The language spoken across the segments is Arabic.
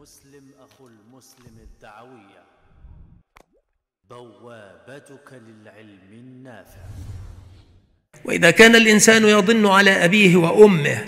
المسلم أخو المسلم الدعوية، بوابتك للعلم النافع. وإذا كان الإنسان يظن على أبيه وأمه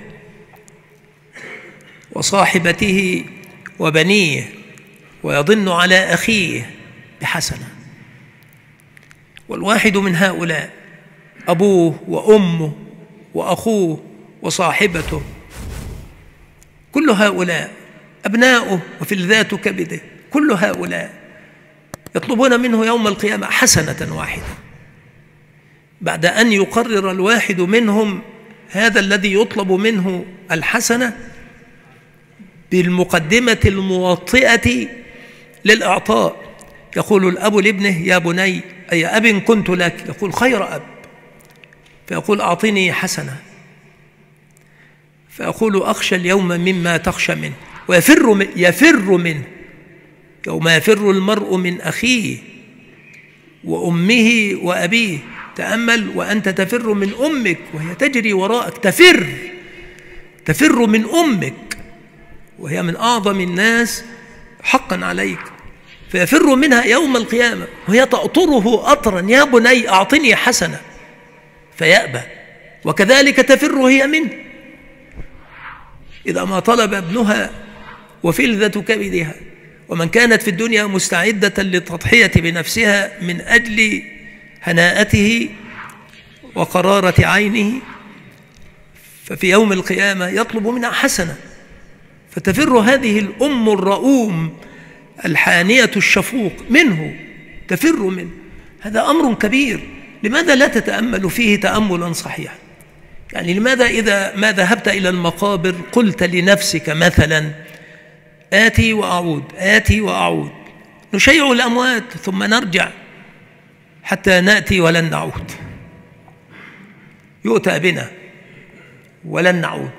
وصاحبته وبنيه ويظن على أخيه بحسنة، والواحد من هؤلاء أبوه وأمه وأخوه وصاحبته، كل هؤلاء أبناؤه وفلذات كبده، كل هؤلاء يطلبون منه يوم القيامة حسنة واحدة، بعد أن يقرر الواحد منهم هذا الذي يطلب منه الحسنة بالمقدمة الموطئة للإعطاء. يقول الأب لابنه: يا بني، أي أب كنت لك، يقول: خير أب. فيقول: أعطني حسنة. فيقول: أخشى اليوم مما تخشى منه، ويفر منه يوم يفر المرء من أخيه وأمه وأبيه. تأمل وأنت تفر من أمك وهي تجري وراءك، تفر من أمك وهي من أعظم الناس حقا عليك، فيفر منها يوم القيامة وهي تأطره أطرا: يا بني أعطني حسنة، فيأبى، وكذلك تفر هي منه إذا ما طلب ابنها وفلذة كبدها. ومن كانت في الدنيا مستعدة للتضحية بنفسها من أجل هناءته وقرارة عينه، ففي يوم القيامة يطلب منها حسنة، فتفر هذه الأم الرؤوم الحانية الشفوق منه، تفر منه. هذا أمر كبير. لماذا لا تتأمل فيه تأملا صحيحا؟ يعني لماذا إذا ما ذهبت إلى المقابر قلت لنفسك مثلا: آتي وأعود، آتي وأعود، نشيع الأموات ثم نرجع حتى نأتي ولن نعود، يؤتى بنا ولن نعود،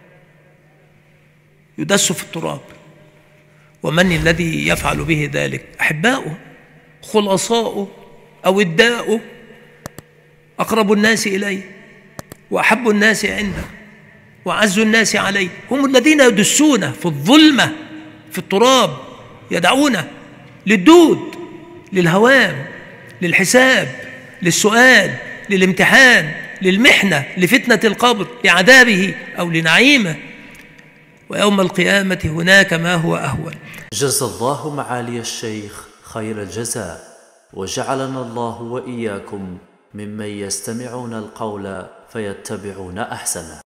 يدس في التراب. ومن الذي يفعل به ذلك؟ أحباؤه، خلصاؤه، أوداؤه، أقرب الناس إليه وأحب الناس عنده وأعز الناس عليه، هم الذين يدسونه في الظلمة في التراب، يدعونه للدود، للهوام، للحساب، للسؤال، للامتحان، للمحنة، لفتنة القبر، لعذابه أو لنعيمه. ويوم القيامة هناك ما هو أهون. جزى الله معالي الشيخ خير الجزاء، وجعلنا الله وإياكم ممن يستمعون القول فيتبعون أحسنه.